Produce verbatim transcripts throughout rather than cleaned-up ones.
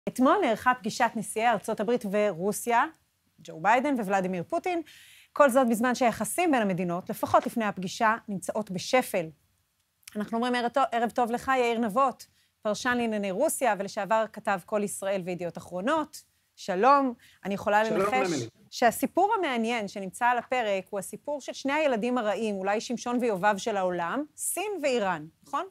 אתמול נערכה פגישת נשיאי ארצות הברית ורוסיה, ג'ו ביידן וולדימיר פוטין, כל זאת בזמן שהיחסים בין המדינות, לפחות לפני הפגישה, נמצאות בשפל. אנחנו אומרים ערב טוב, ערב טוב לך, יאיר נבות, פרשן לענייני רוסיה ולשעבר כתב כל ישראל וידיעות אחרונות. שלום, אני יכולה לנחש שהסיפור המעניין שנמצא על הפרק הוא הסיפור של שני הילדים הרעים, אולי שמשון ויובב של העולם, סין ואיראן, נכון?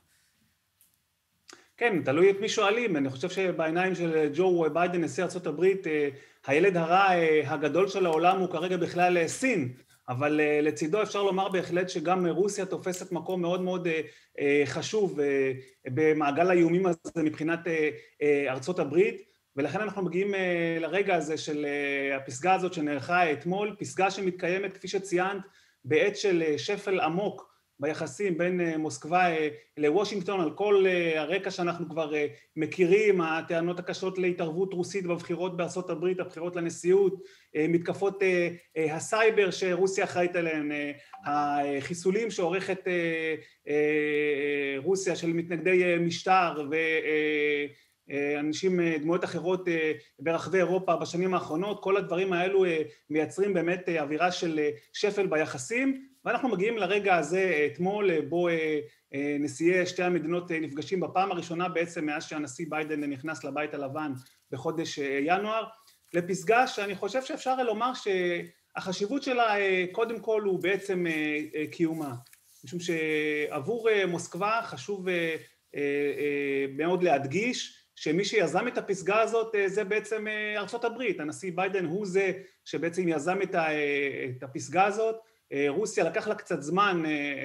כן, תלוי את מי שואלים. אני חושב שבעיניים של ג'ו ביידן, נשיא ארצות הברית, הילד הרע הגדול של העולם הוא כרגע בכלל סין, אבל לצידו אפשר לומר בהחלט שגם רוסיה תופסת מקום מאוד מאוד חשוב במעגל האיומים הזה מבחינת ארצות הברית, ולכן אנחנו מגיעים לרגע הזה של הפסגה הזאת שנערכה אתמול, פסגה שמתקיימת, כפי שציינת, בעת של שפל עמוק ביחסים בין מוסקבה לוושינגטון, על כל הרקע שאנחנו כבר מכירים, הטענות הקשות להתערבות רוסית בבחירות בארצות הברית, הבחירות לנשיאות, מתקפות הסייבר שרוסיה אחראית עליהן, החיסולים שעורכת רוסיה של מתנגדי משטר ואנשים, דמויות אחרות ברחבי אירופה בשנים האחרונות, כל הדברים האלו מייצרים באמת אווירה של שפל ביחסים, ואנחנו מגיעים לרגע הזה אתמול, בו נשיאי שתי המדינות נפגשים בפעם הראשונה בעצם מאז שהנשיא ביידן נכנס לבית הלבן בחודש ינואר, לפסגה שאני חושב שאפשר לומר שהחשיבות שלה קודם כל הוא בעצם קיומה, משום שעבור מוסקבה חשוב מאוד להדגיש שמי שיזם את הפסגה הזאת זה בעצם ארצות הברית, הנשיא ביידן הוא זה שבעצם יזם את הפסגה הזאת, רוסיה לקח לה קצת זמן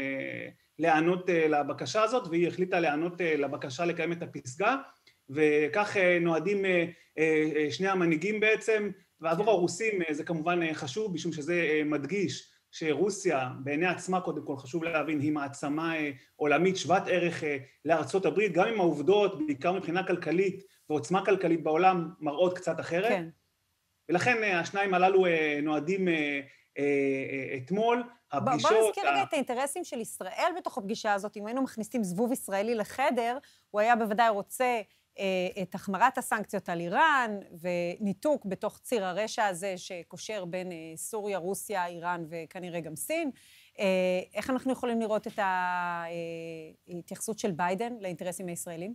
לענות לבקשה הזאת, והיא החליטה לענות לבקשה לקיים את הפסגה, וכך נועדים שני המנהיגים בעצם, ועבור הרוסים זה כמובן חשוב, משום שזה מדגיש שרוסיה בעיני עצמה קודם כל חשוב להבין, היא מעצמה עולמית שוות ערך לארצות הברית, גם עם העובדות, בעיקר מבחינה כלכלית ועוצמה כלכלית בעולם, מראות קצת אחרת, כן. ולכן השניים הללו נועדים אתמול, הפגישות... בוא נזכיר רגע את האינטרסים של ישראל בתוך הפגישה הזאת, אם היינו מכניסים זבוב ישראלי לחדר, הוא היה בוודאי רוצה את החמרת הסנקציות על איראן, וניתוק בתוך ציר הרשע הזה שקושר בין סוריה, רוסיה, איראן וכנראה גם סין. איך אנחנו יכולים לראות את ההתייחסות של ביידן לאינטרסים הישראלים?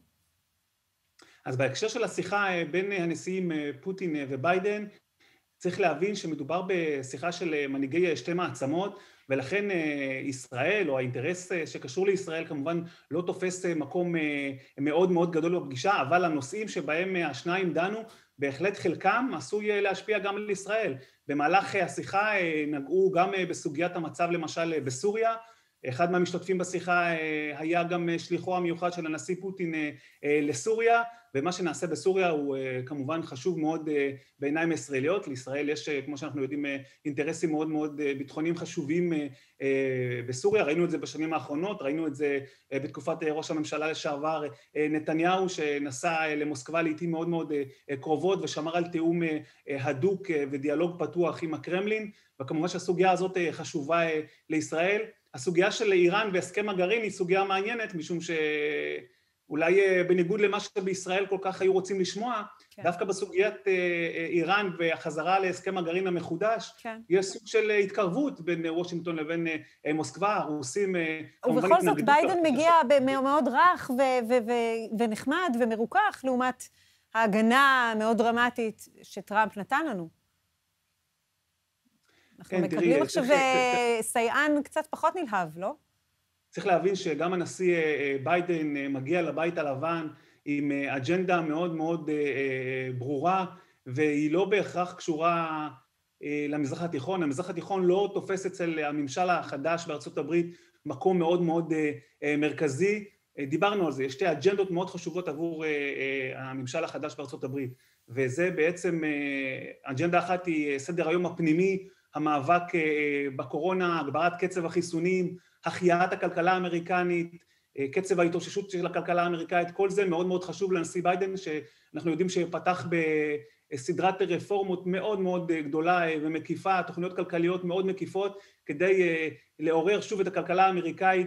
אז בהקשר של השיחה בין הנשיאים פוטין וביידן, צריך להבין שמדובר בשיחה של מנהיגי שתי מעצמות, ולכן ישראל, או האינטרס שקשור לישראל, כמובן לא תופס מקום מאוד מאוד גדול בפגישה, אבל הנושאים שבהם השניים דנו, בהחלט חלקם עשוי להשפיע גם על ישראל. במהלך השיחה נגעו גם בסוגיית המצב למשל בסוריה, אחד מהמשתתפים בשיחה היה גם שליחו המיוחד של הנשיא פוטין לסוריה, ומה שנעשה בסוריה הוא כמובן חשוב מאוד בעיניים ישראליות. לישראל יש, כמו שאנחנו יודעים, אינטרסים מאוד מאוד ביטחוניים חשובים בסוריה, ראינו את זה בשנים האחרונות, ראינו את זה בתקופת ראש הממשלה לשעבר נתניהו, שנסע למוסקבה לעתים מאוד מאוד קרובות ושמר על תיאום הדוק ודיאלוג פתוח עם הקרמלין, וכמובן שהסוגיה הזאת חשובה לישראל. הסוגיה של איראן והסכם הגרעין היא סוגיה מעניינת, משום שאולי בניגוד למה שבישראל כל כך היו רוצים לשמוע, כן. דווקא בסוגיית איראן והחזרה להסכם הגרעין המחודש, כן. יש סוג של התקרבות בין וושינגטון לבין מוסקבה, הרוסים... ובכל זאת ביידן מגיע מאוד רך ו- ו- ו- ונחמד ומרוכך, לעומת ההגנה המאוד דרמטית שטראמפ נתן לנו. אנחנו כן, מקבלים תראי, עכשיו סייען קצת פחות נלהב, לא? צריך להבין שגם הנשיא ביידן מגיע לבית הלבן עם אג'נדה מאוד מאוד ברורה, והיא לא בהכרח קשורה למזרח התיכון. המזרח התיכון לא תופס אצל הממשל החדש בארצות הברית מקום מאוד מאוד מרכזי. דיברנו על זה, יש שתי אג'נדות מאוד חשובות עבור הממשל החדש בארצות הברית, וזה בעצם, אג'נדה אחת היא סדר היום הפנימי, המאבק בקורונה, הגברת קצב החיסונים, החייאת הכלכלה האמריקנית, קצב ההתאוששות של הכלכלה האמריקאית, כל זה מאוד מאוד חשוב לנשיא ביידן, שאנחנו יודעים שפתח בסדרת רפורמות מאוד מאוד גדולה ומקיפה, תוכניות כלכליות מאוד מקיפות, כדי לעורר שוב את הכלכלה האמריקאית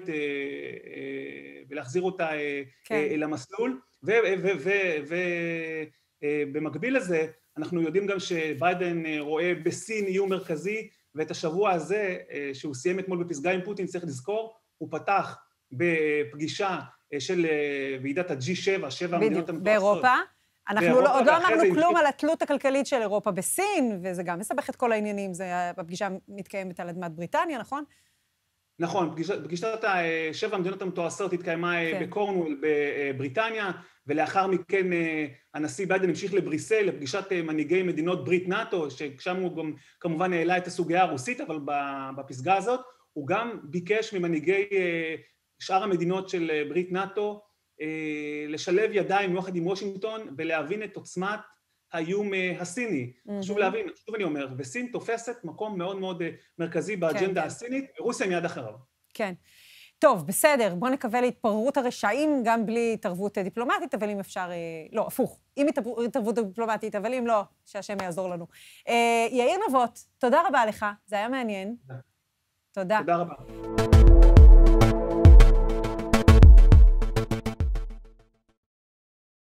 ולהחזיר אותה כן. למסלול, ו... ו, ו, ו במקביל לזה, אנחנו יודעים גם שביידן רואה בסין איום מרכזי, ואת השבוע הזה, שהוא סיים אתמול בפסגה עם פוטין, צריך לזכור, הוא פתח בפגישה של ועידת ה-ג'י שבע, שבע המדינות המתועשות. באירופה. אנחנו עוד לא אמרנו כלום על התלות הכלכלית של אירופה בסין, וזה גם מסבך את כל העניינים, זה הפגישה מתקיימת על אדמת בריטניה, נכון? נכון, פגישת שבע המדינות המתועשות התקיימה בקורנוול בבריטניה, ולאחר מכן הנשיא ביידן המשיך לבריסל, לפגישת מנהיגי מדינות ברית נאטו, ששם הוא גם כמובן העלה את הסוגיה הרוסית, אבל בפסגה הזאת הוא גם ביקש ממנהיגי שאר המדינות של ברית נאטו, לשלב ידיים יחד עם וושינגטון ולהבין את עוצמת האיום הסיני. חשוב להבין, שוב אני אומר, וסין תופסת מקום מאוד מאוד מרכזי באג'נדה הסינית, ורוסיה מיד אחריו. כן. טוב, בסדר, בואו נקווה להתפררות הרשעים גם בלי התערבות דיפלומטית, אבל אם אפשר, לא, הפוך, עם התערבות דיפלומטית, אבל אם לא, שהשם יעזור לנו. יאיר נבות, תודה רבה לך, זה היה מעניין. תודה. תודה. תודה רבה.